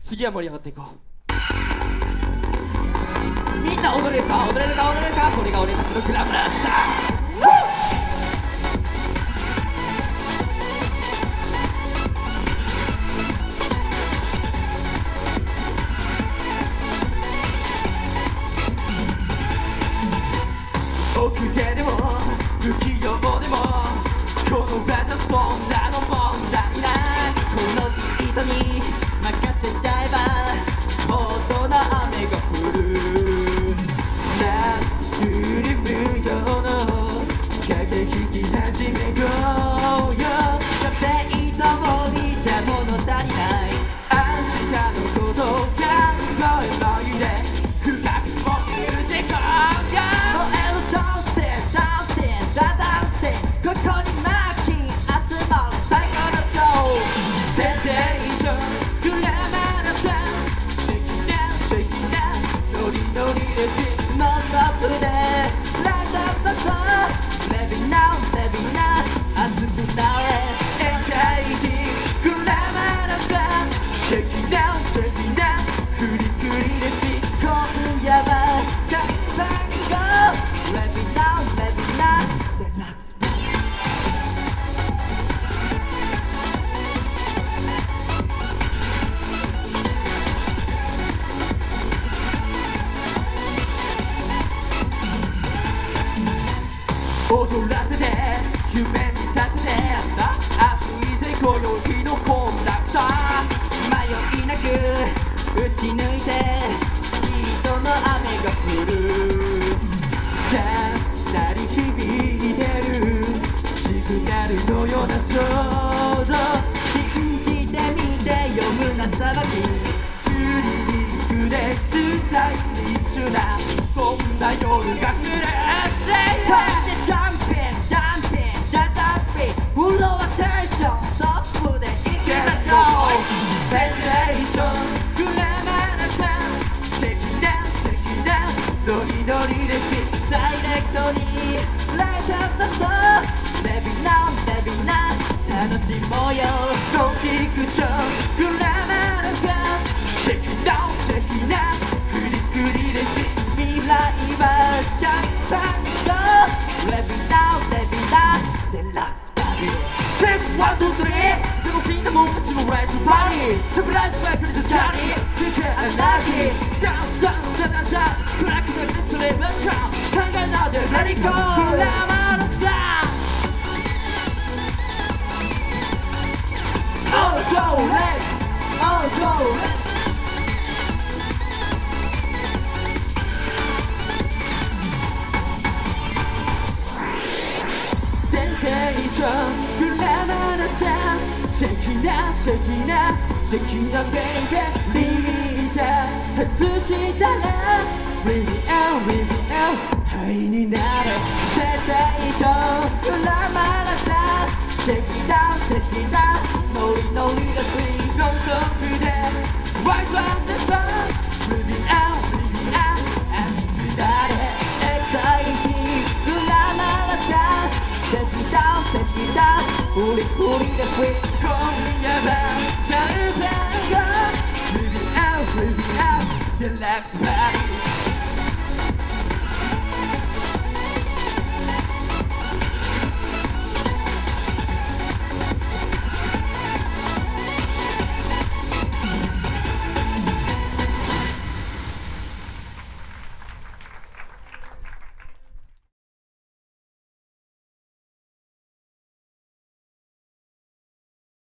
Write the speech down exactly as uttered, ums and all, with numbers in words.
次は盛り上がっていこう。みんな踊れるか踊れるか踊れるか、これが俺たちのグラムラスター。奥手でも不器用でもこの技そんなの問題ない。このビートに任せちゃえばほどの雨が降る。なゆり無用の駆け引き始めようよ。だっていつもにじゃ物足りない。明日のことを考えないで深く落ちるでこうよ。ここにマーキン集まる最高のショー。センセーショングラマラさん、シェイキダウンシェイキダウン、ノリノリでノンストップでライトアップだぞ。レビーナウレビーナウ熱くなれ。エンジャイティグラマラさん、シェイキダウンシェイキダウン、フリフリで今夜はジャンパンゴー。レビーナウレビーナウデラックス踊らせて夢見させて熱いぜ今宵のコンダクター。迷いなく打ち抜いて人の雨が降る。じゃあ鳴り響いてるシグナルのような衝動。信じてみてよ胸騒ぎスリリングでスタイリッシュなそんな夜が来る。ジャンピンジャンピンジャンピンフロアテンショントップでいきましょう。センセーショングラマラさん、チェキダウンチェキダウン、ノリノリでダイレクトにライトアップだぞ。レビーナウレビーナウ楽しもうよ。コンフィクショングラマラさん、チェキダウンチェキダウン、フリフリで未来はジャンパンゴー。レビーナウレビーナウデラックスパーティー。チェックワンツースリー楽しんだもんたちもライズパーティー。サプライズバイクリとジャーニーつけあらきダンスダウンダダダクラックでそればっか考えないでレディゴー。グラマラさんオージョーレオージョーレセンセーショングラマラさん、シェキナシェキナシェキナベイベーリミッター外したらリミアウリミアウハイになれ。センセーショングラマラさん、シェキダウンシェキダウン、ノリノリでスイートノンストップでワイズワンデストンリミアウリミアウ熱くなれ。エキサイティンググラマラさん、チェキダウンチェキダウン、フリフリでスイート今夜はシャンパンゴー。リビアウリビアウデラックスパーティー。